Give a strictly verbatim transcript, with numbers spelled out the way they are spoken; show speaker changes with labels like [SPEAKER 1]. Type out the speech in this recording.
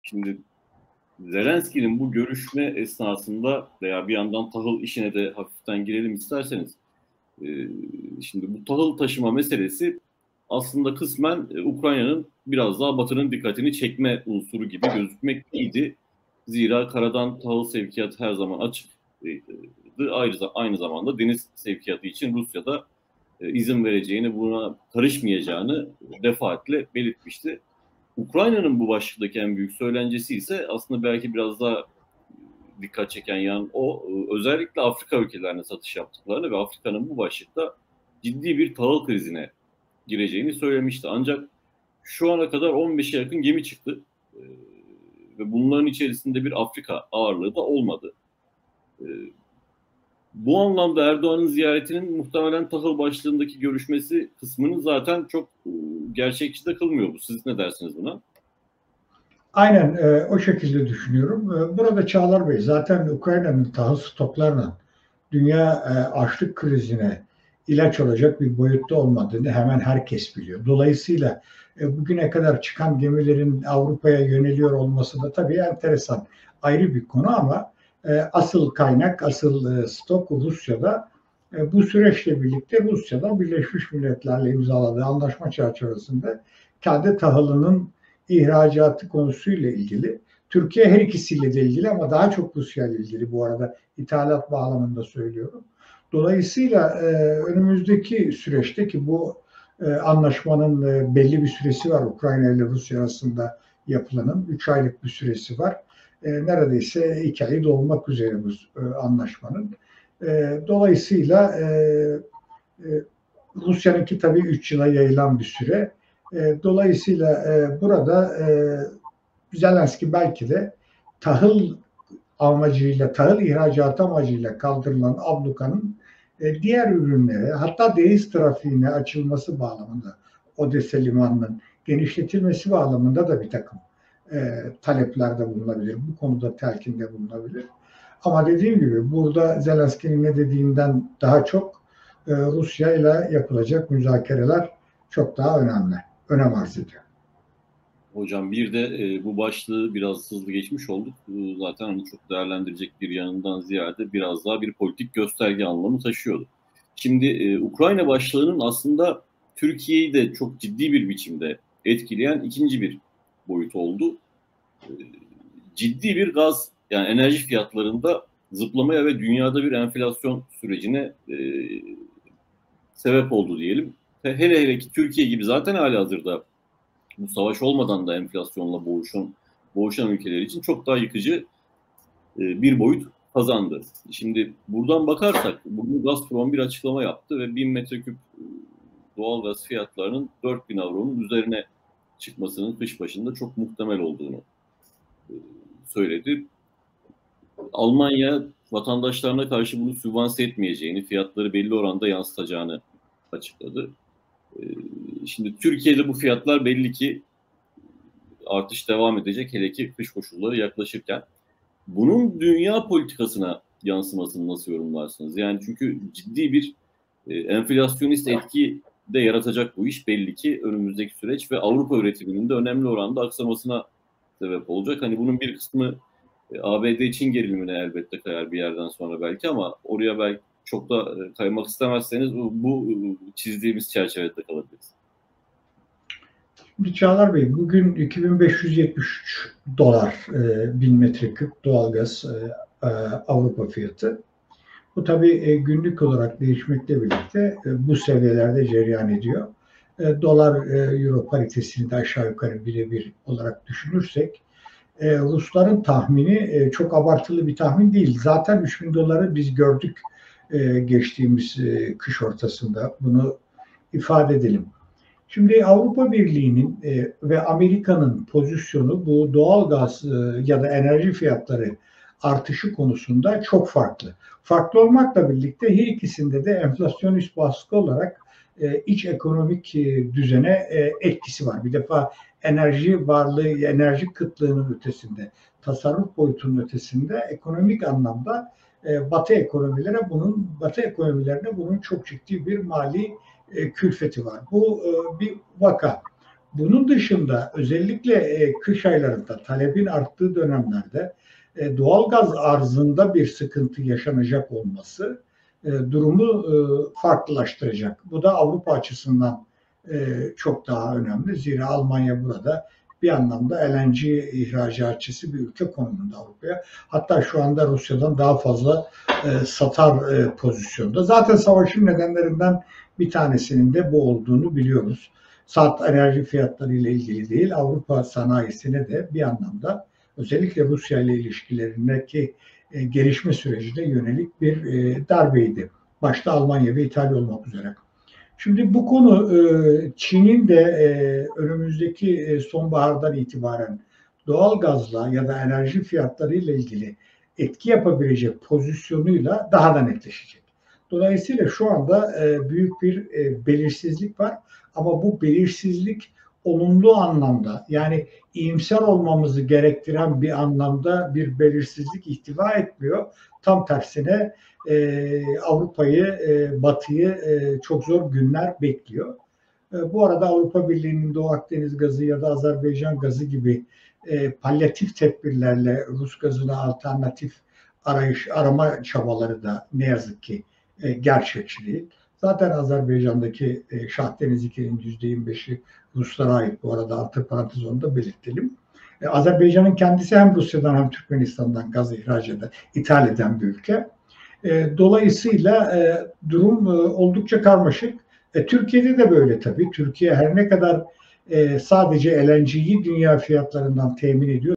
[SPEAKER 1] Şimdi Zelenski'nin bu görüşme esnasında veya bir yandan tahıl işine de hafiften girelim isterseniz. Ee, şimdi bu tahıl taşıma meselesi aslında kısmen e, Ukrayna'nın biraz daha Batı'nın dikkatini çekme unsuru gibi gözükmekteydi. Zira karadan tahıl sevkiyatı her zaman açıktı. Aynı, aynı zamanda deniz sevkiyatı için Rusya'da e, izin vereceğini, buna karışmayacağını defaatle belirtmişti. Ukrayna'nın bu başlıktaki en büyük söylencesi ise aslında belki biraz daha dikkat çeken yan o, özellikle Afrika ülkelerine satış yaptıklarını ve Afrika'nın bu başlıkta ciddi bir tahıl krizine gireceğini söylemişti. Ancak şu ana kadar on beşe yakın gemi çıktı ee, ve bunların içerisinde bir Afrika ağırlığı da olmadı. Ee, bu anlamda Erdoğan'ın ziyaretinin muhtemelen tahıl başlığındaki görüşmesi kısmını zaten çok e, gerçekçi de kılmıyor bu. Siz ne dersiniz buna?
[SPEAKER 2] Aynen e, o şekilde düşünüyorum. E, burada Çağlar Bey zaten Ukrayna'nın tahıl stoklarına dünya e, açlık krizine ilaç olacak bir boyutta olmadığını hemen herkes biliyor. Dolayısıyla e, bugüne kadar çıkan gemilerin Avrupa'ya yöneliyor olması da tabii enteresan, ayrı bir konu ama e, asıl kaynak, asıl e, stok Rusya'da. E, bu süreçle birlikte Rusya'da Birleşmiş Milletler'le imzaladığı anlaşma çerçevesinde kendi tahılının ihracatı konusuyla ilgili. Türkiye her ikisiyle de ilgili ama daha çok Rusya ile ilgili, bu arada ithalat bağlamında söylüyorum. Dolayısıyla e, önümüzdeki süreçte ki bu e, anlaşmanın e, belli bir süresi var, Ukrayna ile Rusya arasında yapılanın üç aylık bir süresi var. E, neredeyse iki ayı dolmak üzere bu e, anlaşmanın. E, dolayısıyla e, e, Rusya'nınki tabii üç yıla yayılan bir süre. E, dolayısıyla e, burada e, Zelenski belki de tahıl amacıyla, tahıl ihracatı amacıyla kaldırılan ablukanın e, diğer ürünlere, hatta deniz trafiğine açılması bağlamında, Odessa limanının genişletilmesi bağlamında da bir takım e, taleplerde bulunabilir. Bu konuda telkinde bulunabilir. Ama dediğim gibi burada Zelenski'nin ne dediğinden daha çok e, Rusya ile yapılacak müzakereler çok daha önemli, önem arz ediyor.
[SPEAKER 1] Hocam bir de e, bu başlığı biraz hızlı geçmiş olduk. E, zaten onu çok değerlendirecek bir yanından ziyade biraz daha bir politik gösterge anlamı taşıyordu. Şimdi e, Ukrayna başlığının aslında Türkiye'yi de çok ciddi bir biçimde etkileyen ikinci bir boyut oldu. E, ciddi bir gaz, yani enerji fiyatlarında zıplamaya ve dünyada bir enflasyon sürecine e, sebep oldu diyelim. Hele hele ki Türkiye gibi zaten halihazırda bu savaş olmadan da enflasyonla boğuşan, boğuşan ülkeler için çok daha yıkıcı e, bir boyut kazandı. Şimdi buradan bakarsak, bugün Gazprom bir açıklama yaptı ve bin metreküp doğal gaz fiyatlarının dört bin avronun üzerine çıkmasının kış başında çok muhtemel olduğunu e, söyledi. Almanya vatandaşlarına karşı bunu sübvanse etmeyeceğini, fiyatları belli oranda yansıtacağını açıkladı. E, şimdi Türkiye'de bu fiyatlar belli ki artış devam edecek, hele ki kış koşulları yaklaşırken. Bunun dünya politikasına yansımasını nasıl yorumlarsınız? Yani çünkü ciddi bir e, enflasyonist etki de yaratacak bu iş belli ki önümüzdeki süreç ve Avrupa üretiminin de önemli oranda aksamasına sebep olacak. Hani bunun bir kısmı e, A B D-Çin gerilimine elbette kayar bir yerden sonra belki, ama oraya belki çok da e, kaymak istemezseniz bu, bu çizdiğimiz çerçevede kalabiliriz.
[SPEAKER 2] Çağlar Bey, bugün iki bin beş yüz yetmiş üç dolar e, bin metreküp doğalgaz e, e, Avrupa fiyatı. Bu tabii e, günlük olarak değişmekle birlikte e, bu seviyelerde cereyan ediyor. E, dolar e, euro paritesini de aşağı yukarı birebir olarak düşünürsek e, Rusların tahmini e, çok abartılı bir tahmin değil. Zaten üç bin doları biz gördük e, geçtiğimiz e, kış ortasında. Bunu ifade edelim. Şimdi Avrupa Birliği'nin e, ve Amerika'nın pozisyonu bu doğal gaz e, ya da enerji fiyatları artışı konusunda çok farklı. Farklı olmakla birlikte her ikisinde de enflasyonist baskı olarak e, iç ekonomik e, düzene e, etkisi var. Bir defa enerji varlığı, enerji kıtlığının ötesinde, tasarruf boyutunun ötesinde ekonomik anlamda e, Batı ekonomilere bunun, Batı ekonomilerine bunun çok ciddi bir mali e, külfeti var. Bu e, bir vaka. Bunun dışında özellikle e, kış aylarında talebin arttığı dönemlerde e, doğalgaz arzında bir sıkıntı yaşanacak olması e, durumu e, farklılaştıracak. Bu da Avrupa açısından e, çok daha önemli. Zira Almanya burada bir anlamda L N G ihracatçısı bir ülke konumunda Avrupa'ya. Hatta şu anda Rusya'dan daha fazla e, satar e, pozisyonda. Zaten savaşın nedenlerinden bir tanesinin de bu olduğunu biliyoruz. Salt enerji fiyatları ile ilgili değil, Avrupa sanayisine de bir anlamda özellikle Rusya ile ilişkilerindeki e, gelişme sürecine yönelik bir e, darbeydi. Başta Almanya ve İtalya olmak üzere. Şimdi bu konu e, Çin'in de e, önümüzdeki e, sonbahardan itibaren doğal gazla ya da enerji fiyatları ile ilgili etki yapabilecek pozisyonuyla daha da netleşecek. Dolayısıyla şu anda e, büyük bir e, belirsizlik var ama bu belirsizlik olumlu anlamda yani iyimser olmamızı gerektiren bir anlamda bir belirsizlik ihtiva etmiyor. Tam tersine e, Avrupa'yı, e, Batı'yı e, çok zor günler bekliyor. E, bu arada Avrupa Birliği'nin Doğu Akdeniz gazı ya da Azerbaycan gazı gibi e, palyatif tedbirlerle Rus gazına alternatif arayış arama çabaları da ne yazık ki e, gerçekçi değil. Zaten Azerbaycan'daki e, Şahdeniz iki'nin yüzde yirmi beşi Ruslara ait, bu arada altı parantez onu da belirtelim. E, Azerbaycan'ın kendisi hem Rusya'dan hem Türkmenistan'dan gaz ihraç eden, ithal eden bir ülke. E, dolayısıyla e, durum e, oldukça karmaşık. E, Türkiye'de de böyle tabii. Türkiye her ne kadar e, sadece L N G'yi dünya fiyatlarından temin ediyor,